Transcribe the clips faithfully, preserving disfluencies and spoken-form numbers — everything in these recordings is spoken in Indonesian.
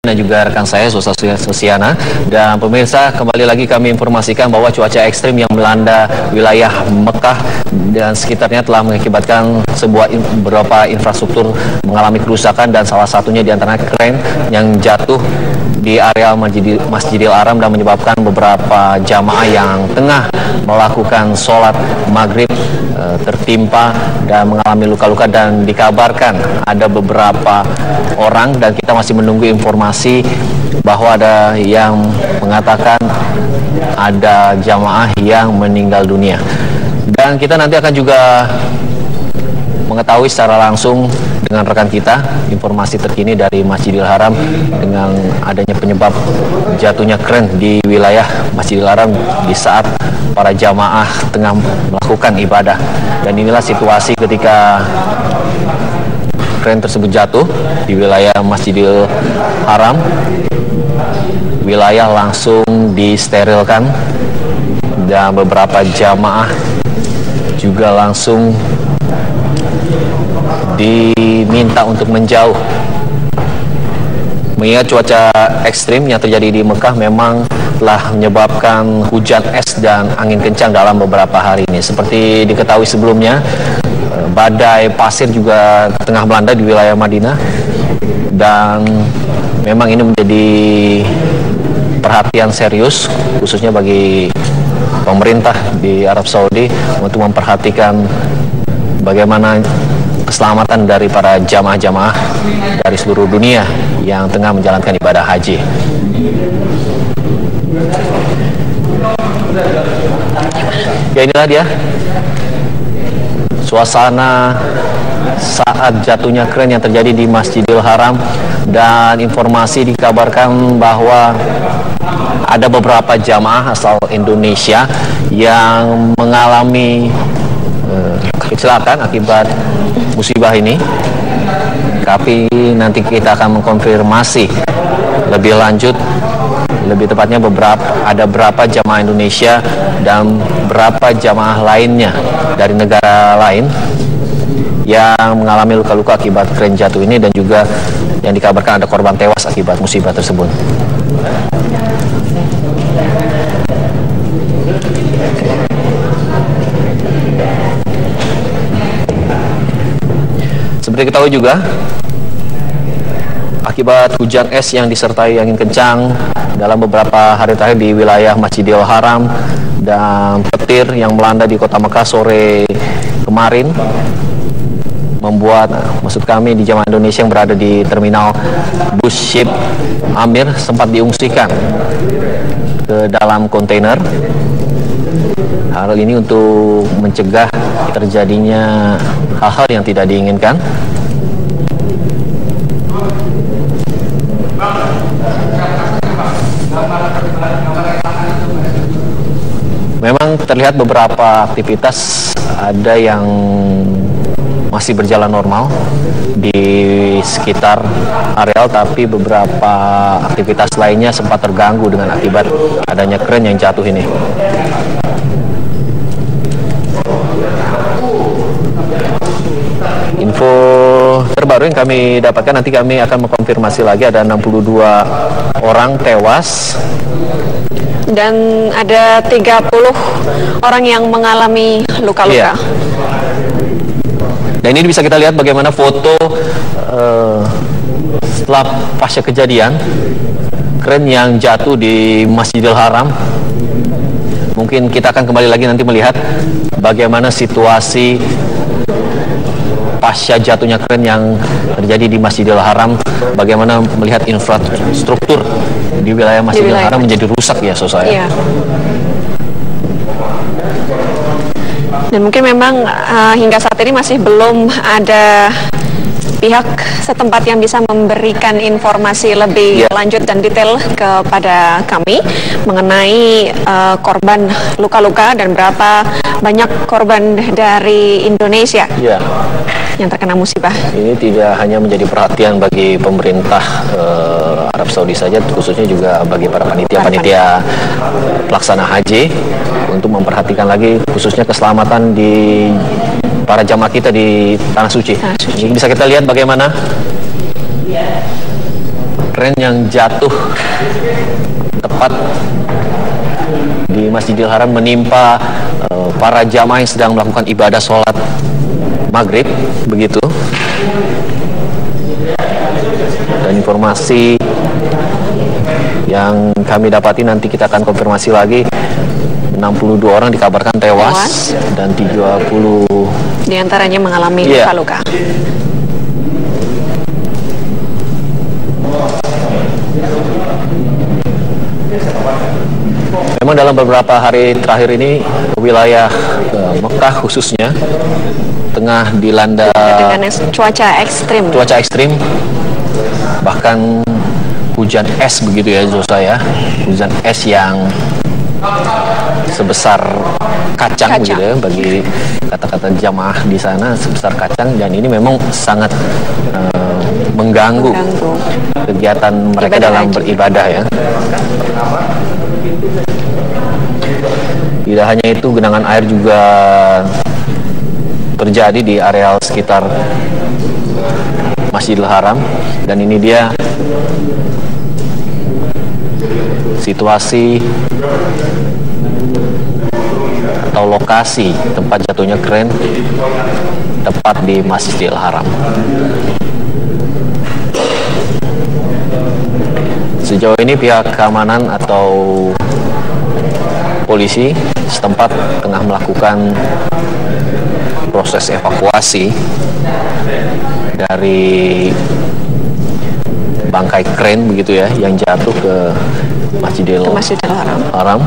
dan juga rekan saya Sosa Sosiana. Dan pemirsa, kembali lagi kami informasikan bahwa cuaca ekstrim yang melanda wilayah Mekah dan sekitarnya telah mengakibatkan sebuah in, beberapa infrastruktur mengalami kerusakan, dan salah satunya diantara kren yang jatuh di area Masjidil, Masjidil Haram dan menyebabkan beberapa jamaah yang tengah melakukan sholat maghrib e, tertimpa dan mengalami luka-luka, dan dikabarkan ada beberapa orang, dan kita masih menunggu informasi bahwa ada yang mengatakan ada jamaah yang meninggal dunia. Dan kita nanti akan juga mengetahui secara langsung dengan rekan kita informasi terkini dari Masjidil Haram dengan adanya penyebab jatuhnya kren di wilayah Masjidil Haram di saat para jamaah tengah melakukan ibadah. Dan inilah situasi ketika kren tersebut jatuh di wilayah Masjidil Haram. Wilayah langsung disterilkan dan beberapa jamaah juga langsung diminta untuk menjauh. Mengingat cuaca ekstrim yang terjadi di Mekah memang telah menyebabkan hujan es dan angin kencang dalam beberapa hari ini. Seperti diketahui sebelumnya, badai pasir juga tengah melanda di wilayah Madinah, dan memang ini menjadi perhatian serius khususnya bagi pemerintah di Arab Saudi untuk memperhatikan bagaimana keselamatan dari para jamaah-jamaah dari seluruh dunia yang tengah menjalankan ibadah haji. Ya, inilah dia suasana saat jatuhnya kren yang terjadi di Masjidil Haram, dan informasi dikabarkan bahwa ada beberapa jamaah asal Indonesia yang mengalami uh, kecelakaan akibat musibah ini. Tapi nanti kita akan mengkonfirmasi lebih lanjut, lebih tepatnya beberapa ada berapa jamaah Indonesia dan berapa jamaah lainnya dari negara lain yang mengalami luka-luka akibat kren jatuh ini, dan juga yang dikabarkan ada korban tewas akibat musibah tersebut. Seperti ketahui juga, akibat hujan es yang disertai angin kencang dalam beberapa hari terakhir di wilayah Masjidil Haram dan petir yang melanda di kota Mekah sore kemarin, membuat maksud kami di jamaah Indonesia yang berada di terminal bus ship Amir sempat diungsikan ke dalam kontainer. Hal ini untuk mencegah terjadinya hal-hal yang tidak diinginkan. Memang terlihat beberapa aktivitas ada yang masih berjalan normal di sekitar areal, tapi beberapa aktivitas lainnya sempat terganggu dengan akibat adanya kren yang jatuh ini. Info terbaru yang kami dapatkan, nanti kami akan mengkonfirmasi lagi, ada enam puluh dua orang tewas dan ada tiga puluh orang yang mengalami luka-luka. Iya. Dan ini bisa kita lihat bagaimana foto uh, setelah pasca kejadian kren yang jatuh di Masjidil Haram. Mungkin kita akan kembali lagi nanti melihat bagaimana situasi pasca jatuhnya kren yang terjadi di Masjidil Haram, bagaimana melihat infrastruktur di wilayah Masjidil wilayah Haram menjadi rusak ya, Sosa. Iya. Dan mungkin memang uh, hingga saat ini masih belum ada pihak setempat yang bisa memberikan informasi lebih yeah. lanjut dan detail kepada kami mengenai uh, korban luka-luka dan berapa banyak korban dari Indonesia yeah. yang terkena musibah. Ini tidak hanya menjadi perhatian bagi pemerintah uh, Arab Saudi saja, khususnya juga bagi para panitia-panitia pelaksana haji untuk memperhatikan lagi khususnya keselamatan di para jamaah kita di Tanah Suci. Tanah Suci. Jadi bisa kita lihat bagaimana kren yang jatuh tepat di Masjidil Haram menimpa uh, para jamaah yang sedang melakukan ibadah sholat maghrib, begitu. Dan informasi yang kami dapati, nanti kita akan konfirmasi lagi, enam puluh dua orang dikabarkan tewas, tewas. Dan tiga puluh diantaranya mengalami yeah. luka-luka. Memang dalam beberapa hari terakhir ini wilayah uh, Mekah khususnya tengah dilanda dengan cuaca ekstrim. Cuaca ekstrim, bahkan hujan es begitu ya, Zosa ya. Hujan es yang sebesar kacang, kacang. begitu ya, bagi kata-kata jamaah di sana, sebesar kacang. Dan ini memang sangat uh, mengganggu, mengganggu kegiatan mereka ibadah dalam haji. beribadah ya. Tidak hanya itu, genangan air juga terjadi di areal sekitar Masjidil Haram. Dan ini dia situasi atau lokasi tempat jatuhnya kren tepat di Masjidil Haram. Sejauh ini pihak keamanan atau polisi setempat tengah melakukan proses evakuasi dari bangkai kren begitu ya, yang jatuh ke Masjidil, ke Masjidil Haram. Haram.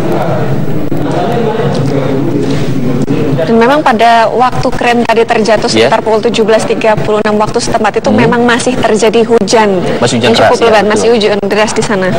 Dan memang pada waktu kren tadi terjatuh sekitar yeah. pukul tujuh belas tiga puluh enam waktu setempat itu hmm. memang masih terjadi hujan, masih hujan yang cukup deras, lebat, ya, masih hujan deras di sana.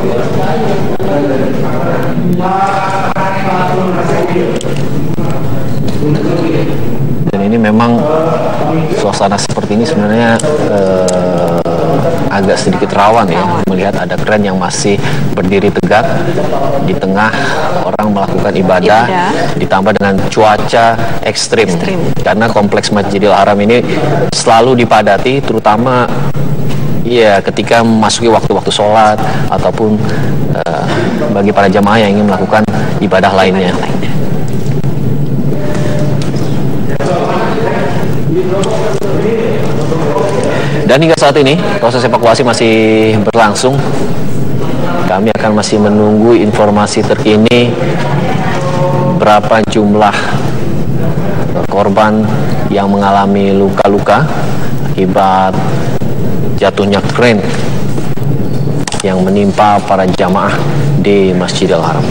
Dan ini memang suasana seperti ini sebenarnya eh, agak sedikit rawan ya, melihat ada kren yang masih berdiri tegak di tengah orang melakukan ibadah, ibadah. ditambah dengan cuaca ekstrim. ekstrim. Karena kompleks Masjidil Haram ini selalu dipadati, terutama iya ketika memasuki waktu-waktu sholat ataupun uh, bagi para jamaah yang ingin melakukan ibadah lainnya. Ibadah lainnya. Dan hingga saat ini proses evakuasi masih berlangsung. Kami akan masih menunggu informasi terkini berapa jumlah korban yang mengalami luka-luka akibat jatuhnya kren yang menimpa para jamaah di Masjidil Haram.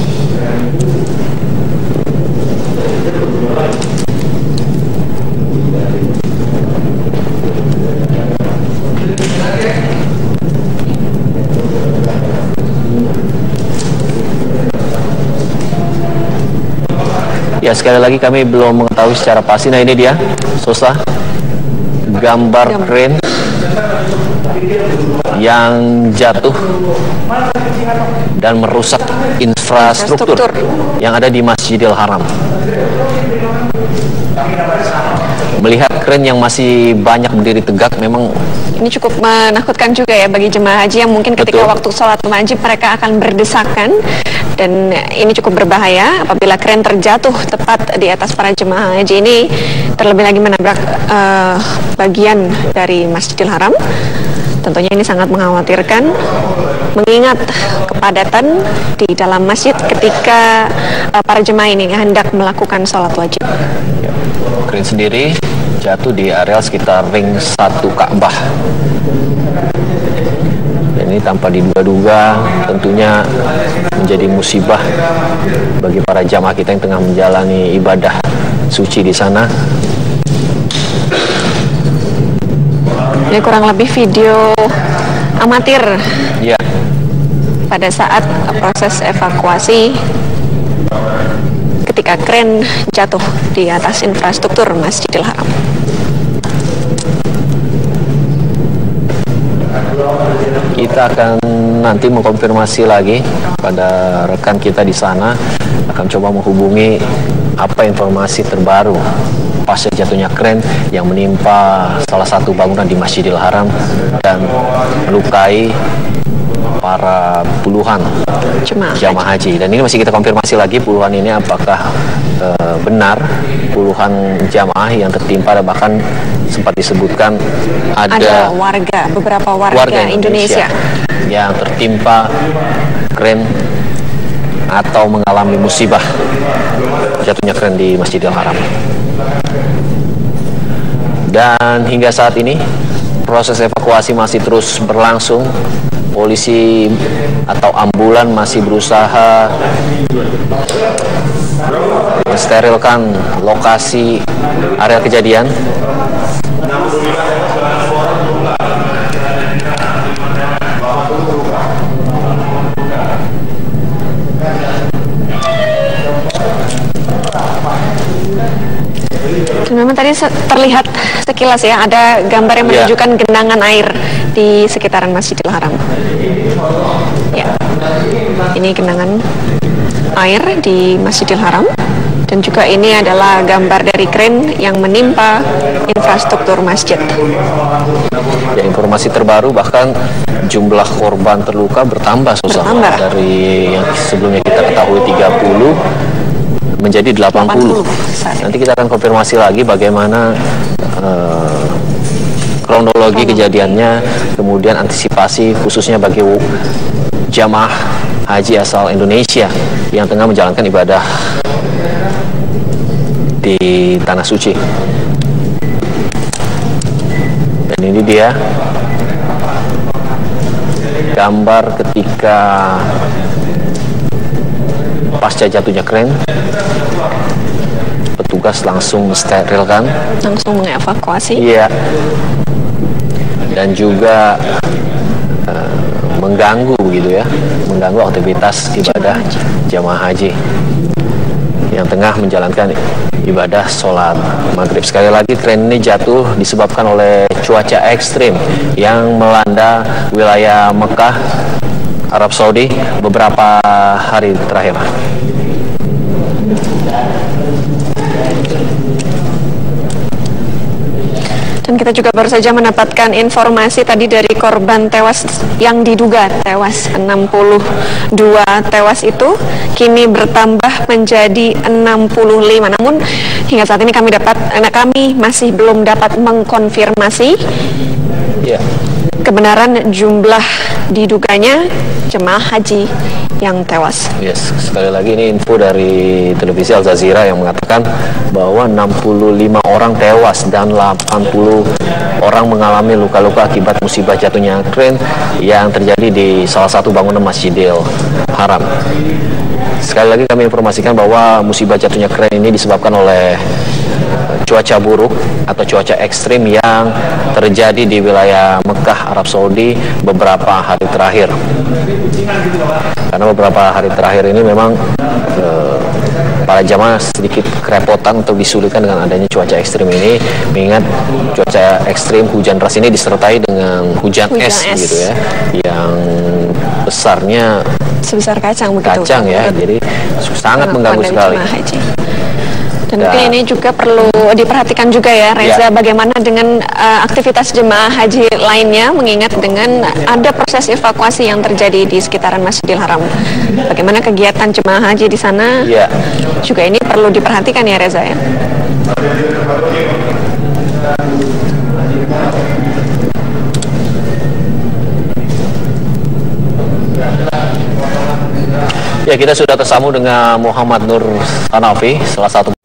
Ya, sekali lagi kami belum mengetahui secara pasti. Nah, ini dia, Sosa, gambar kren yang jatuh dan merusak infrastruktur, infrastruktur yang ada di Masjidil Haram. Melihat kren yang masih banyak berdiri tegak, memang ini cukup menakutkan juga ya bagi jemaah haji yang mungkin ketika Betul. waktu sholat wajib mereka akan berdesakan, dan ini cukup berbahaya apabila kren terjatuh tepat di atas para jemaah haji ini, terlebih lagi menabrak uh, bagian dari Masjidil Haram. Tentunya ini sangat mengkhawatirkan, mengingat kepadatan di dalam masjid ketika uh, para jemaah ini hendak melakukan sholat wajib. Kren sendiri jatuh di areal sekitar ring satu Ka'bah. Dan ini tanpa diduga-duga tentunya menjadi musibah bagi para jamaah kita yang tengah menjalani ibadah suci di sana. Ini kurang lebih video amatir ya. Pada saat proses evakuasi ketika kren jatuh di atas infrastruktur Masjidil Haram. Kita akan nanti mengkonfirmasi lagi pada rekan kita di sana, akan coba menghubungi apa informasi terbaru pasca jatuhnya kren yang menimpa salah satu bangunan di Masjidil Haram dan melukai para puluhan jamaah haji. Dan ini masih kita konfirmasi lagi puluhan ini apakah e, benar puluhan jamaah yang tertimpa, dan bahkan sempat disebutkan ada, ada warga, beberapa warga, warga Indonesia, Indonesia yang tertimpa kren atau mengalami musibah jatuhnya kren di Masjidil Haram. Dan hingga saat ini proses evakuasi masih terus berlangsung. Polisi atau ambulan masih berusaha mensterilkan lokasi area kejadian. Memang tadi terlihat sekilas ya, ada gambar yang menunjukkan ya. genangan air di sekitaran Masjidil Haram. Ya, ini genangan air di Masjidil Haram, dan juga ini adalah gambar dari kren yang menimpa infrastruktur masjid. Ya, informasi terbaru bahkan jumlah korban terluka bertambah, bertambah. Dari yang sebelumnya kita ketahui tiga puluh menjadi delapan puluh. Nanti kita akan konfirmasi lagi bagaimana uh, kronologi kejadiannya, kemudian antisipasi khususnya bagi jamaah haji asal Indonesia yang tengah menjalankan ibadah di Tanah Suci. Dan ini dia gambar ketika pasca jatuhnya kren, petugas langsung mensterilkan, langsung mengevakuasi. Iya. Dan juga uh, mengganggu begitu ya, mengganggu aktivitas ibadah jamaah haji yang tengah menjalankan ibadah sholat maghrib. Sekali lagi, kren ini jatuh disebabkan oleh cuaca ekstrim yang melanda wilayah Mekah, Arab Saudi beberapa hari terakhir. Dan kita juga baru saja mendapatkan informasi tadi dari korban tewas yang diduga tewas, enam puluh dua tewas itu kini bertambah menjadi enam puluh lima. Namun hingga saat ini kami dapat, kami masih belum dapat mengkonfirmasi yeah. kebenaran jumlah diduganya jemaah haji yang tewas. Yes, sekali lagi ini info dari televisi Al Jazeera yang mengatakan bahwa enam puluh lima orang tewas dan delapan puluh orang mengalami luka-luka akibat musibah jatuhnya kren yang terjadi di salah satu bangunan Masjidil Haram. Sekali lagi kami informasikan bahwa musibah jatuhnya kren ini disebabkan oleh cuaca buruk atau cuaca ekstrim yang terjadi di wilayah Mekah, Arab Saudi beberapa hari terakhir. Karena beberapa hari terakhir ini memang eh, para jamaah sedikit kerepotan untuk disulitkan dengan adanya cuaca ekstrim ini, mengingat cuaca ekstrim hujan deras ini disertai dengan hujan, hujan es, es gitu ya, yang besarnya sebesar kacang begitu. Kacang ya, jadi sangat mengganggu sekali. Dan mungkin ini juga perlu diperhatikan juga ya, Reza, ya. Bagaimana dengan uh, aktivitas jemaah haji lainnya, mengingat dengan ada proses evakuasi yang terjadi di sekitaran Masjidil Haram. Bagaimana kegiatan jemaah haji di sana? Ya. Juga ini perlu diperhatikan ya, Reza ya. Ya, kita sudah tersambung dengan Muhammad Nur Hanafi, salah satu